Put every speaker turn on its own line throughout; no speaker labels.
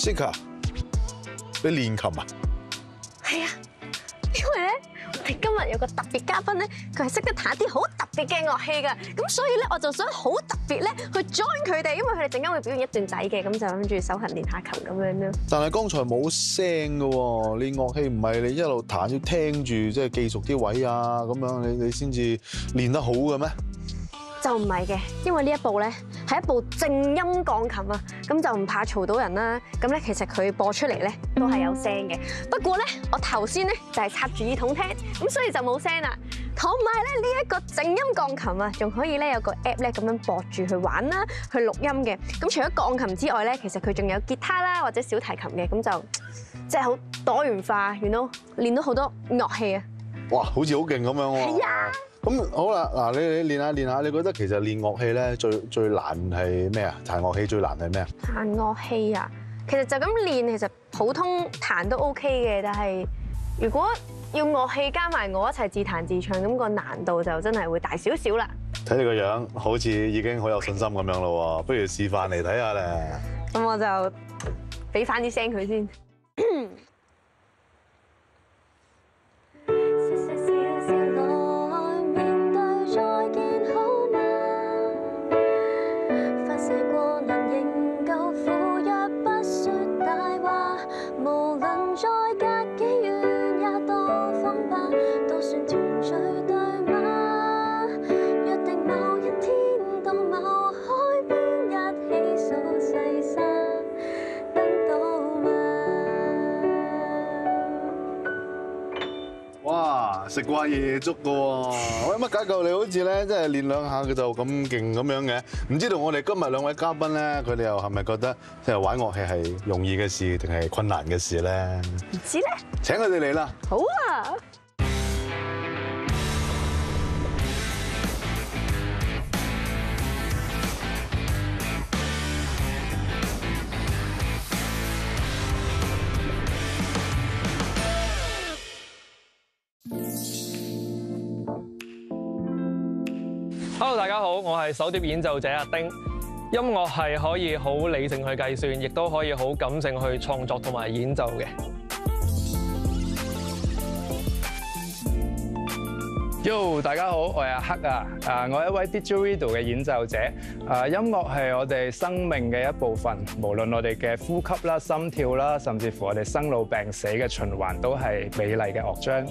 Sika，你練琴啊？
係啊，因為咧，我哋今日有個特別嘉賓咧，佢係識得彈一啲好特別嘅樂器㗎，咁所以咧，我就想好特別咧去 join 佢哋，因為佢哋陣間會表演一段仔嘅，咁就諗住手痕練下琴咁樣咯。
但係剛才冇聲㗎喎，你樂器唔係你一路彈要聽住，即係記熟啲位啊，咁樣你先至練得好嘅咩？
就唔係嘅，因為呢一部咧係一部靜音鋼琴啊，咁就唔怕嘈到人啦。咁咧其實佢播出嚟咧都係有聲嘅，不過咧我頭先咧就係插住耳筒聽，咁所以就冇聲啦。同埋咧呢一個靜音鋼琴啊，仲可以咧有個 app 咧咁樣駁住去玩啦，去錄音嘅。咁除咗鋼琴之外咧，其實佢仲有吉他啦或者小提琴嘅，咁就即係好多元化，you know，練到好多樂器啊。
哇，好似好勁咁樣喎！
係啊。
咁好啦，嗱你練下練下，你覺得其實練樂器咧最難係咩啊？彈樂器最難係咩啊？
彈樂器啊，其實就咁練，其實普通彈都 OK 嘅，但係如果要樂器加埋我一齊自彈自唱，咁個難度就真係會大少少啦。
睇你個樣，好似已經好有信心咁樣咯喎，不如示範嚟睇下咧。
咁我就俾翻啲聲佢先。
食慣夜粥㗎喎，喂，乜解救你好似咧，即係練兩下佢就咁勁咁樣嘅？唔知道我哋今日兩位嘉賓咧，佢哋又係咪覺得即係玩樂器係容易嘅事定係困難嘅事咧？
唔知咧，
請佢哋嚟啦！
好啊！
Hello， 大家好，我係手碟演奏者阿丁。音樂係可以好理性去計算，亦都可以好感性去創作同埋演奏嘅。
Yo， 大家好，我係阿黑啊！我係一位 didgeridoo 嘅演奏者。音樂係我哋生命嘅一部分，無論我哋嘅呼吸啦、心跳啦，甚至乎我哋生老病死嘅循環，都係美麗嘅樂章。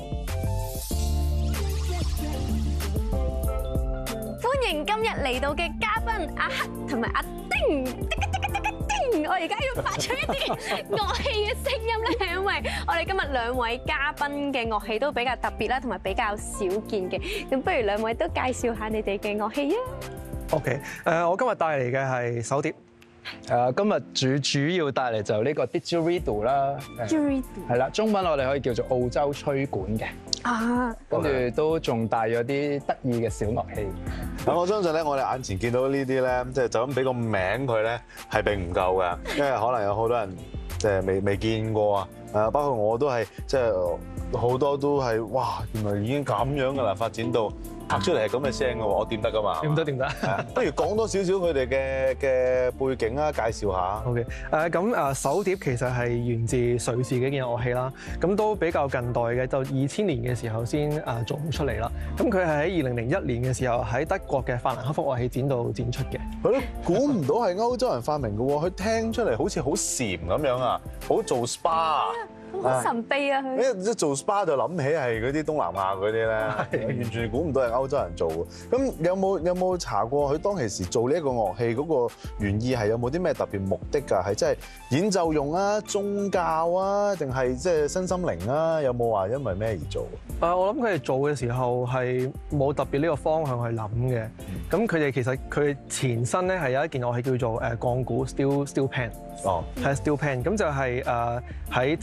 歡迎今日嚟到嘅嘉賓阿黑同埋阿丁，我而家要發出一啲樂器嘅聲音咧，係因為我哋今日兩位嘉賓嘅樂器都比較特別啦，同埋比較少見嘅。咁不如兩位都介紹下你哋嘅樂器啊。
OK， 我今日帶嚟嘅係手碟。今日主要帶嚟就呢個 didgeridoo 啦。
didgeridoo
係啦，中文我哋可以叫做澳洲吹管嘅。
啊，
跟住都仲帶咗啲得意嘅小樂器。
我相信咧，我哋眼前見到呢啲咧，即係就咁俾個名佢咧，係並唔夠嘅，因為可能有好多人即係未見過啊。包括我都係，即係好多都係，哇！原來已經咁樣噶啦，發展到拍出嚟係咁嘅聲嘅喎，我掂得噶嘛？
掂得。
不如講多少少佢哋嘅背景啊，介紹下。
OK， 咁手碟其實係源自瑞士嘅一件樂器啦，咁都比較近代嘅，就2000年嘅時候先做出嚟啦。咁佢係喺2001年嘅時候喺德國嘅法蘭克福樂器展度展出嘅。
係咯，估唔到係歐洲人發明嘅喎，佢聽出嚟好似好禪咁樣啊，好做 SPA。
好神秘啊佢！
一做 SPA 就諗起係嗰啲東南亞嗰啲咧，完全估唔到係歐洲人做嘅。咁有冇查過佢當其時做呢一個樂器嗰個原意係有冇啲咩特別目的㗎？係即係演奏用啊、宗教啊，定係即係身心靈啊？有冇話因為咩而做？
我諗佢哋做嘅時候係冇特別呢個方向去諗嘅。咁佢哋其實佢前身咧係有一件樂器叫做鋼鼓 steel pan。哦，係 steel pan。咁就係喺千里特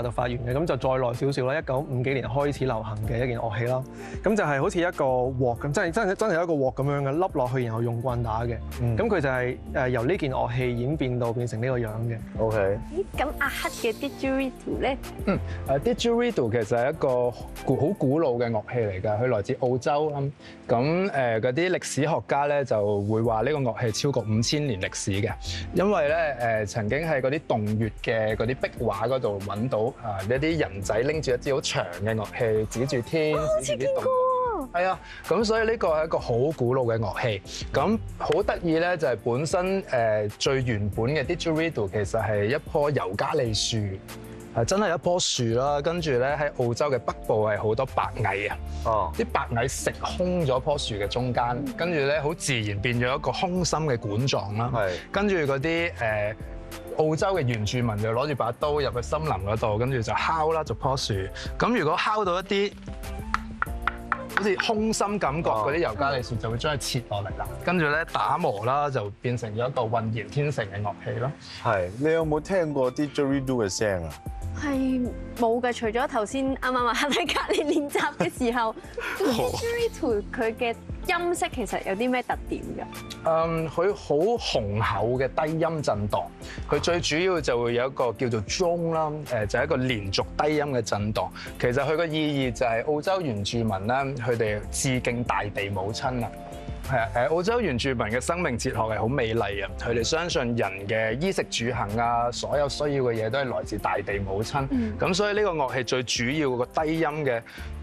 度發源嘅，咁就再耐少少啦，1950幾年開始流行嘅一件樂器啦。咁就係好似一個鑊咁，真係一個鑊咁樣嘅，笠落去然後用棍打嘅。咁佢就係由呢件樂器演變到變成呢個樣嘅。
OK。
咦，咁阿黑嘅 didgeridoo 咧？
didgeridoo 其實係一個好古老嘅樂器嚟㗎，佢來自澳洲啦。咁嗰啲歷史學家咧就會話呢個樂器超過5000年歷史嘅，因為咧曾經喺嗰啲洞穴嘅嗰啲壁畫嗰度揾到一啲人仔拎住一支好長嘅樂器，指住天，指住啲洞。係啊，咁所以呢個係一個好古老嘅樂器。咁好得意咧，就係本身最原本嘅 didgeridoo 其實係一棵尤加利樹。係真係一棵樹啦，跟住咧喺澳洲嘅北部係好多白蟻啊！啲白蟻食空咗棵樹嘅中間，跟住咧好自然變咗一個空心嘅管狀啦。跟住嗰啲澳洲嘅原住民就攞住把刀入去森林嗰度，跟住就敲啦，逐棵樹。咁如果敲到一啲好似空心感覺嗰啲尤加利樹，就會將佢切落嚟啦。跟住咧打磨啦，就變成咗一個渾然天成嘅樂器咯。
係，你有冇聽過啲 didgeridoo 嘅聲啊？
係冇嘅，除咗頭先啱啱話喺隔離練習嘅時候，didgeridoo 佢嘅音色其實有啲咩特點㗎？
佢好雄厚嘅低音震盪，佢最主要就會有一個叫做 drone 啦，就係一個連續低音嘅震盪。其實佢個意義就係澳洲原住民咧，佢哋致敬大地母親啊。係啊，澳洲原住民嘅生命哲學係好美麗啊！佢哋相信人嘅衣食住行啊，所有需要嘅嘢都係來自大地母親。咁所以呢個樂器最主要個低音嘅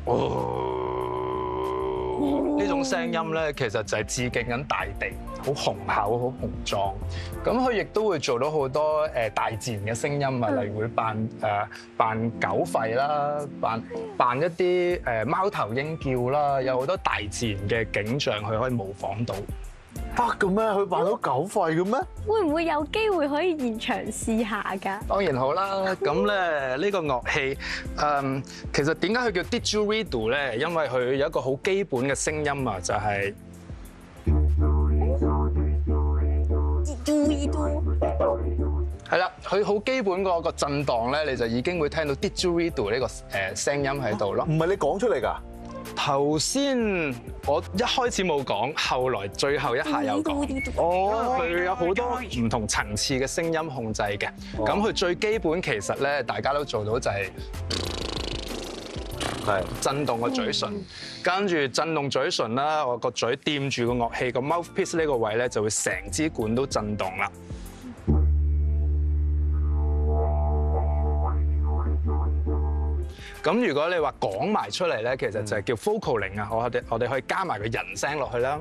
呢種聲音咧，其實就係致敬緊大地，好雄厚、好雄壯。咁佢亦都會做到好多大自然嘅聲音啊，例如會扮狗吠啦，扮一啲貓頭鷹叫啦，有好多大自然嘅景象佢可以模仿到。
得嘅咩？佢扮到狗吠嘅咩？
會唔會有機會可以現場試下㗎？
當然好啦，咁咧呢個樂器其實點解佢叫 didgeridoo 咧？因為佢有一個好基本嘅聲音啊，就係係啦，佢好基本嗰個震盪咧，你就已經會聽到 didgeridoo 呢個聲音喺度咯。
唔係你講出嚟㗎？
頭先我一開始冇講，後來最後一下有講。佢有好多唔同層次嘅聲音控制嘅。咁佢最基本其實咧，大家都做到就係震動個嘴唇，跟住震動嘴唇啦，我個嘴掂住個樂器個 mouthpiece 呢個位咧，就會成支管都震動啦。咁如果你話講埋出嚟咧，其實就係叫 vocaling 啊！我哋可以加埋個人聲落去啦。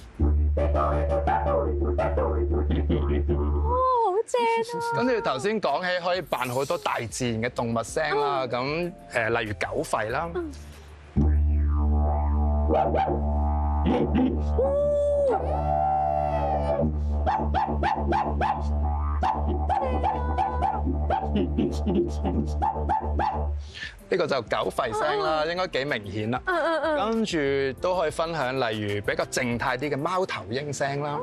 好正啊！
跟住頭先講起可以扮好多大自然嘅動物聲啦，咁例如狗吠啦。呢個就狗吠聲啦，應該幾明顯啦。跟住都可以分享，例如比較靜態啲嘅貓頭鷹聲啦。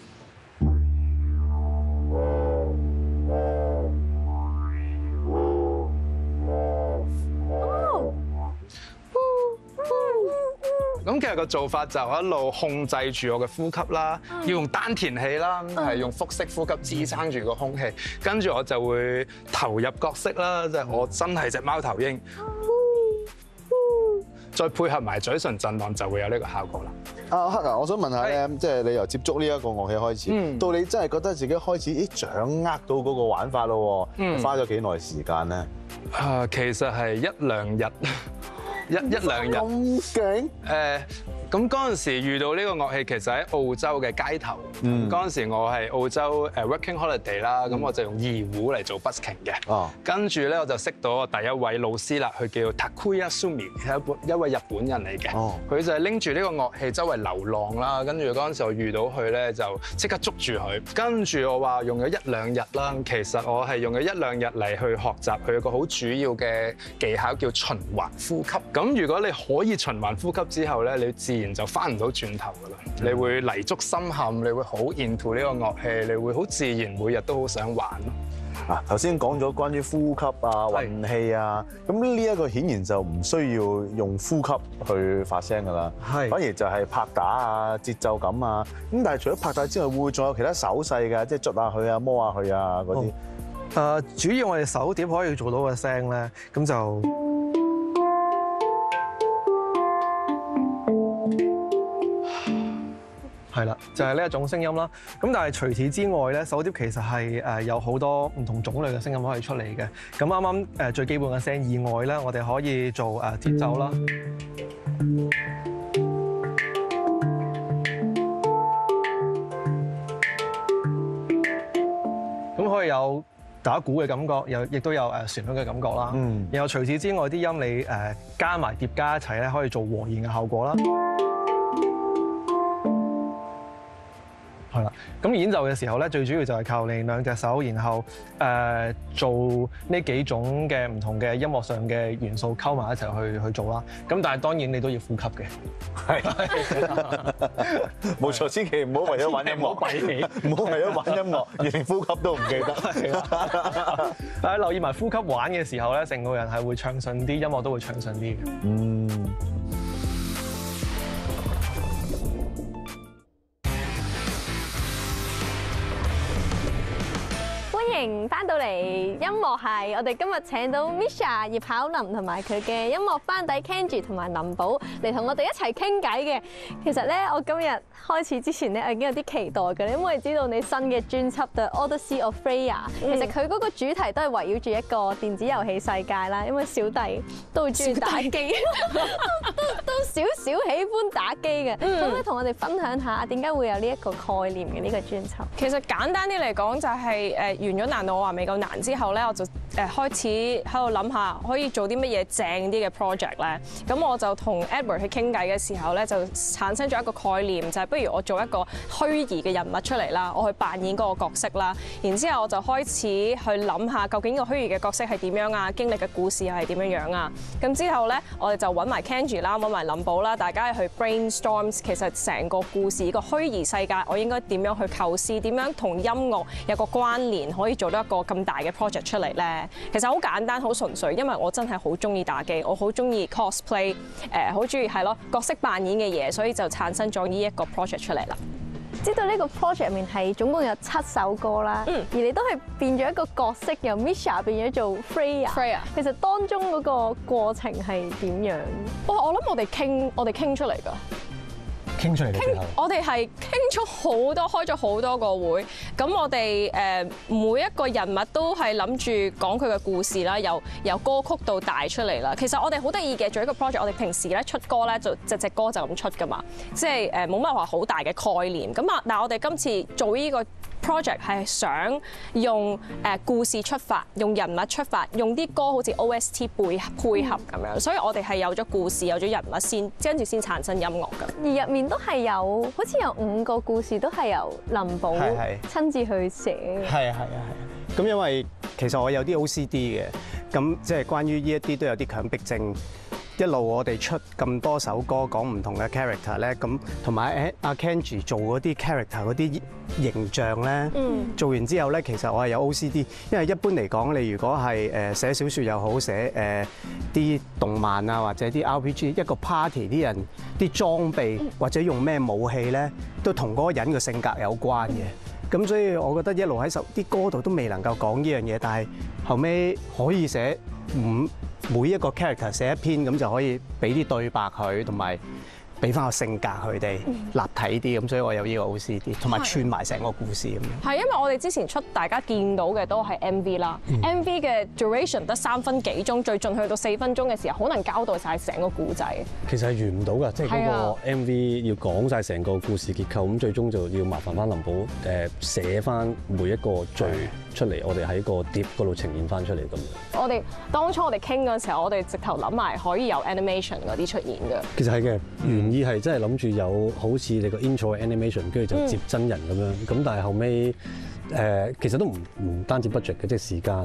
咁其實個做法就一路控制住我嘅呼吸啦，要用丹田氣啦，係用腹式呼吸支撐住個空氣，跟住我就會投入角色啦，即係我真係隻貓頭鷹，再配合埋嘴唇震盪就會有呢個效果啦。
阿黑啊，我想問下咧，即係你由接觸呢一個樂器開始，到你真係覺得自己開始掌握到嗰個玩法咯，花咗幾耐時間咧？
其實係一兩日。一兩日
咁勁？
咁嗰陣時遇到呢個樂器，其實喺澳洲嘅街頭。嗰陣時我係澳洲working holiday 啦，咁我就用二胡嚟做 busking 嘅。跟住咧我就識到我第一位老師啦，佢叫 Takuya Sumi， 係一位日本人嚟嘅。佢就係拎住呢個樂器周圍流浪啦，跟住嗰陣時我遇到佢咧就即刻捉住佢。跟住我話用咗一兩日啦，其實我係用咗一兩日嚟去學習佢有個好主要嘅技巧叫循環呼吸。咁如果你可以循環呼吸之後咧，你自然就翻唔到轉頭噶啦。你會泥足深陷，你會好 into 呢個樂器，你會好自然每日都好想玩咯。
嗱，頭先講咗關於呼吸啊、運氣啊，咁呢一個顯然就唔需要用呼吸去發聲㗎啦，
係
反而就係拍打啊、節奏感啊。咁但係除咗拍打之外，會唔會仲有其他手勢㗎？即係捽下佢啊、摸下佢啊嗰啲。
主要我哋手碟可以做到嘅聲咧，咁就係啦，就係呢一種聲音啦。咁但係除此之外咧，手碟其實係有好多唔同種類嘅聲音可以出嚟嘅。咁啱啱最基本嘅聲以外咧，我哋可以做節奏啦。咁可以有打鼓嘅感覺，亦都有旋律嘅感覺啦。然後除此之外，啲音你加埋疊加一齊咧，可以做和弦嘅效果啦。係啦，咁演奏嘅時候咧，最主要就係靠你兩隻手，然後做呢幾種嘅唔同嘅音樂上嘅元素溝埋一齊去做啦。咁但係當然你都要呼吸嘅。係，冇錯，千祈唔好為咗玩音樂，唔好為咗玩音樂，連呼吸都唔記得。係啦，但係留意埋呼吸玩嘅時候咧，成個人係會暢順啲，音樂都會暢順啲嘅。
歡迎翻到嚟音樂系，我哋今日請到 Misha 葉巧琳同埋佢嘅音樂班底 Kenji 同埋林寶嚟同我哋一齊傾偈嘅。其實咧，我今日開始之前咧，我已經有啲期待嘅，因為知道你新嘅專輯 The Odyssey of Freya， 其實佢嗰個主題都係圍繞住一個電子遊戲世界啦。因為小弟都好中意打機，都少少喜歡打機嘅。可唔可以同我哋分享下點解會有呢一個概念嘅呢個專輯？
其實簡單啲嚟講，就係完咗難道我話未夠難之後咧，我就開始喺度諗下可以做啲乜嘢正啲嘅 project 咧。咁我就同 Edward 去傾偈嘅時候咧，就產生咗一個概念，就係不如我做一個虛擬嘅人物出嚟啦，我去扮演嗰個角色啦。然之後我就開始去諗下究竟個虛擬嘅角色係點樣啊，經歷嘅故事又係點樣樣啊。咁之後咧，我哋就揾埋 Kenji 啦，揾埋林寶啦，大家去 brainstorm 其實成個故事個虛擬世界，我應該點樣去構思，點樣同音樂有個關聯，可以做到一個咁大嘅 project 出嚟咧。其實好簡單，好純粹，因為我真係好中意打機，我好中意 cosplay， 好中意係咯角色扮演嘅嘢，所以就產生咗呢一個 project 出嚟啦。
知道呢個 project 入面係總共有7首歌啦，而你都係變咗一個角色，由 Misha 變咗做 Freya。其實當中嗰個過程係點樣？
我諗我哋傾出嚟㗎。
傾出嚟嘅時候，
我哋係傾咗好多，開咗好多個會。咁我哋每一個人物都係諗住講佢嘅故事啦，由歌曲到帶出嚟啦。其實我哋好得意嘅，做一個 project，我哋平時咧出歌咧就隻歌就咁出㗎嘛，即係冇乜話好大嘅概念。咁啊，但係我哋今次做呢個 project 係想用故事出發，用人物出發，用啲歌好似 OST 配合咁樣，所以我哋係有咗故事，有咗人物先，跟住先產生音樂㗎。
而入面都係有，好似有5個故事都係由林寶親自去寫。
係啊。咁因為其實我有啲 OCD 嘅，咁即係關於呢一啲都有啲強迫症。一路我哋出咁多首歌講唔同嘅 character 咧，咁同埋阿 Kenji 做嗰啲 character 嗰啲形象咧，做完之後咧，其實我係有 OCD，因為一般嚟講，你如果係寫小説又好，寫啲動漫啊或者啲 RPG，一個 party 啲人啲裝備或者用咩武器咧，都同嗰個人嘅性格有關嘅。咁所以我覺得一路喺啲歌度都未能夠講呢樣嘢，但係後尾可以寫每一個 character 寫一篇，咁就可以俾啲對白佢，同埋俾翻個性格佢哋立體啲，咁所以我有呢個 OCD， 同埋串埋成個故事咁樣。
係因為我哋之前出大家見到嘅都係 MV 啦，MV 嘅 duration 得3分幾鐘，最盡去到4分鐘嘅時候，好難交代晒成個故仔。
其實係完唔到㗎，即係嗰個 MV 要講晒成個故事結構，咁最終就要麻煩翻林寶寫翻每一個序出嚟，我哋喺個碟嗰度呈現翻出嚟咁樣。
我哋當初我哋傾嗰陣時候，我哋直頭諗埋可以有 animation 嗰啲出現嘅。
其實係嘅，原意係真係諗住有好似你個 intro 嘅 animation，跟住就接真人咁樣。咁但係後尾其實都唔單止 budget 嘅，即係時間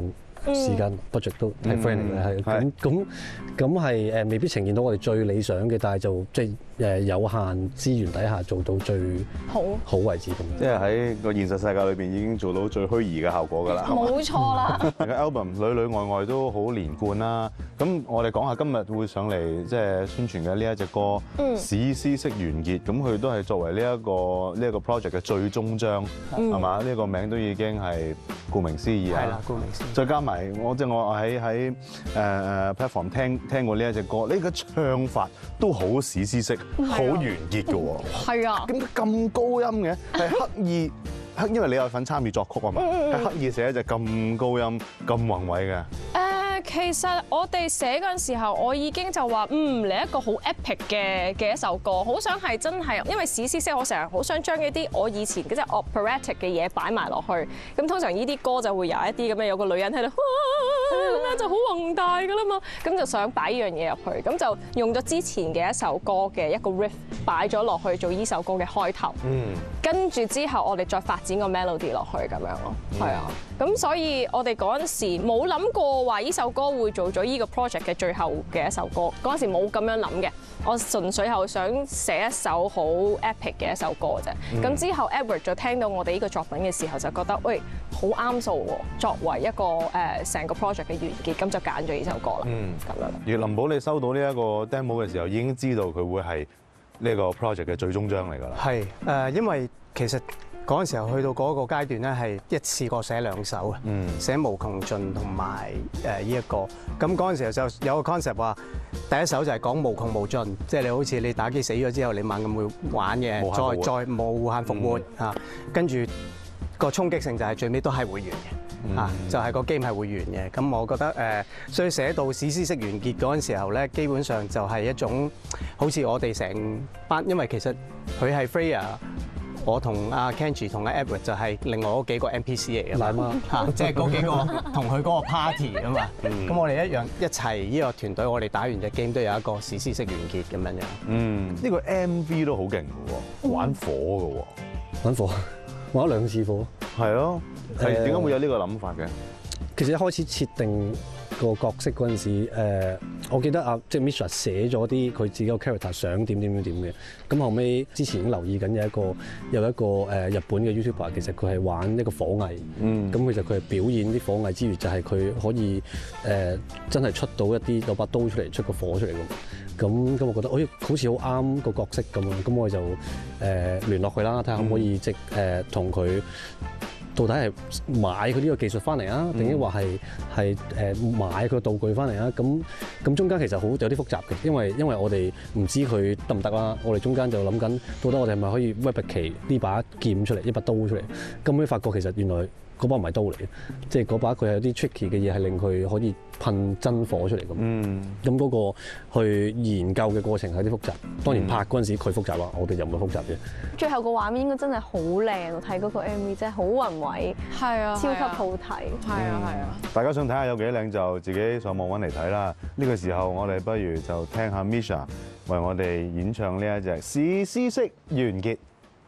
時間 budget 都係 friend 嚟嘅，係咁係未必呈現到我哋最理想嘅，但係就即係有限資源底下做到最好為止咁。
即係喺個現實世界裏邊已經做到最虛擬嘅效果㗎啦。
冇錯啦。
個 album 裏裏外外都好連貫啦。咁我哋講下今日會上嚟即係宣傳嘅呢一隻歌《史詩式完結》，咁佢都係作為呢一個 project 嘅最終章，係嘛？呢個名都已經係顧名思義啊。
係啦，顧名思義。
再加埋我喺platform 聽過呢一隻歌，呢個唱法都好史詩式，好完結嘅喎。
係啊。
點解咁高音嘅？係刻意，因為你有份參與作曲啊嘛，係刻意寫一隻咁高音、咁宏偉嘅。
其實我哋寫嗰陣時候，我已經就話嚟一個好 epic 嘅一首歌，好想係真係，因為史詩式，我成日好想將一啲我以前即係 operatic 嘅嘢擺埋落去。咁通常呢啲歌就會有一啲咁嘅有個女人喺度，咁樣就好宏大㗎啦嘛。咁就想擺呢樣嘢入去，咁就用咗之前嘅一首歌嘅一個 riff 擺咗落去做呢首歌嘅開頭。跟住之後我哋再發展個 melody 落去咁樣咯。係啊。咁所以我哋嗰陣時冇諗過話呢首歌會做咗呢個 project 嘅最後嘅一首歌，嗰陣時冇咁樣諗嘅，我純粹係想寫一首好 epic 嘅一首歌啫。咁之後 Edward 就聽到我哋呢個作品嘅時候就覺得，喂，好啱數喎，作為一個成個 project 嘅完結，咁就揀咗呢首歌啦。咁樣。而
林寶，你收到呢一個 demo 嘅時候，已經知道佢會係呢個 project 嘅最終章嚟㗎啦。
係因為其實嗰陣時候去到嗰個階段咧，係一次過寫2首啊，寫無窮盡同埋呢一個。咁嗰陣時候就有個 concept 話，第一首就係講無窮無盡，即係你好似你打機死咗之後，你猛咁會玩嘅，再無限復活嚇。跟住個衝擊性就係最尾都係會完嘅嚇，就係個 game 係會完嘅。咁我覺得所以寫到史詩式完結嗰陣時候咧，基本上就係一種好似我哋成班，因為其實佢係 Freya。我同阿 Kenji 同阿 Edward 就係另外嗰幾個 NPC 嚟嘅嘛，嚇，即係嗰幾個同佢嗰個 party 啊嘛。咁我哋一齊呢個團隊，我哋打完隻 game 都有一個史詩式完結咁樣樣。
呢個 MV 都好勁嘅喎，玩火嘅喎，
玩咗2次火。
係咯，係點解會有呢個諗法嘅？
其實一開始設定個角色嗰陣時，我記得即係 Misha 寫咗啲佢自己個 character 想點嘅。咁後尾之前已經留意緊有一個日本嘅 YouTuber， 其實佢係玩一個火藝。咁其實佢係表演啲火藝之餘，就係佢可以真係出到一啲攞把刀出嚟，出個火出嚟咁。咁我覺得好似好啱個角色咁啊。咁我就聯絡佢啦，睇下可唔可以同佢。到底係買佢呢個技術翻嚟啊，定抑或係買佢道具翻嚟啊？咁中間其實有啲複雜嘅，因為我哋唔知佢得唔得啦。我哋中間就諗緊，到底我哋係咪可以 replicate 呢把劍出嚟，一把刀出嚟？咁尾發覺其實原來嗰把唔係刀嚟嘅，即係嗰把佢有啲 tricky 嘅嘢係令佢可以噴真火出嚟咁。咁嗰個去研究嘅過程係有啲複雜。當然拍嗰陣時佢複雜啦，我哋又唔係複雜嘅。
最後個畫面應該真係好靚，我睇嗰個 MV 真係好宏偉，係啊，超級好睇，係啊。
大家想睇下有幾靚就自己上網揾嚟睇啦。呢個時候我哋不如就聽下 Misha 為我哋演唱呢一隻史詩式完結。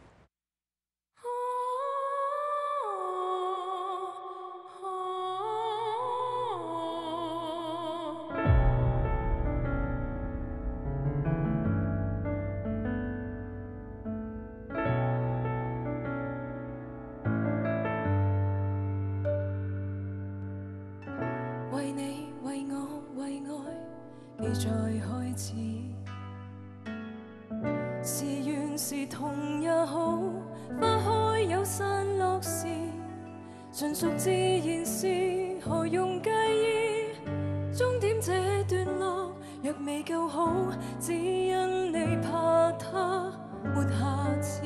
再開始，是怨是痛也好，花開有散落時，純屬自然是何用介意？終點這段落若未夠好，只因你怕它沒下次。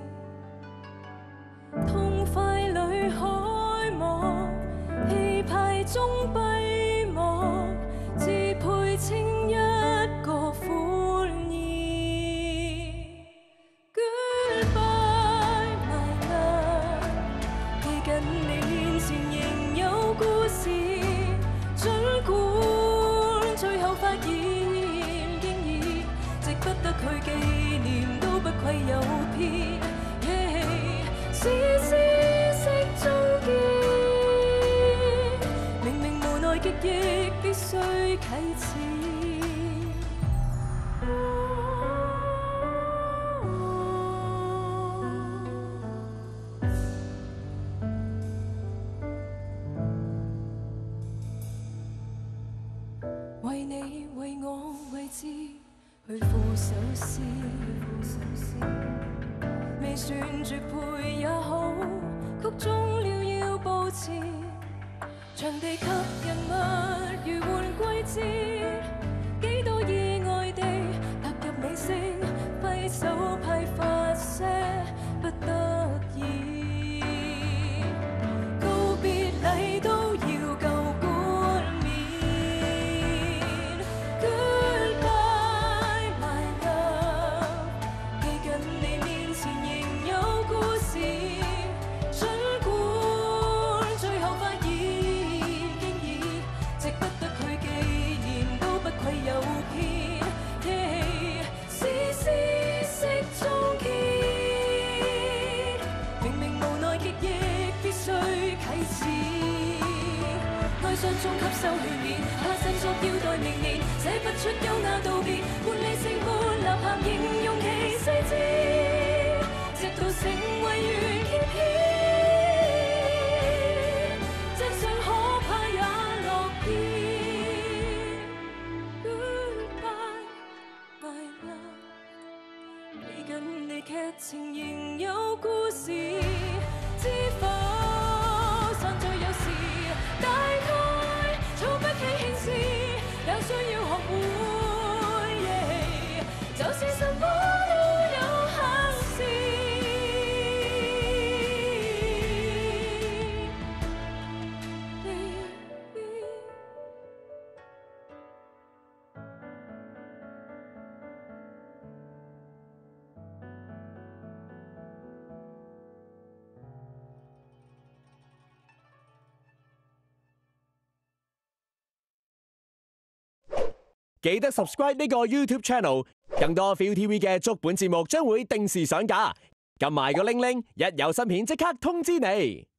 痛快裏開幕，氣派中閉幕，自配稱一個歡意。Goodbye my love， 記緊你面前仍有故事，儘管最後發現竟已去付首詩，未算絕配也好，曲終了要保持，場地吸引物如換季節，幾多意外地踏入尾聲，揮手批發些不得已，告別禮都要夠冠冕。Goodbye my love， 記緊你面前仍有故事，儘管最後發現經已值不得佢紀念，都不愧有偏。絲絲色終結，明明無奈極亦必須啟齒，哀傷中吸收勸勉，怕伸縮腰待明年，寫不出優雅道別，沒理性沒吶喊形容其細緻，直到成為完結篇，真相可怕也樂見。Goodbye my love， 記緊你劇情仍有故事，知否散聚有時大概儲不起牽絲，也需要學會，就是什麼都有限時。
記得 subscribe 呢個 YouTube channel， 更多 ViuTV 嘅足本節目將會定時上架，撳埋個鈴鈴，一有新片即刻通知你。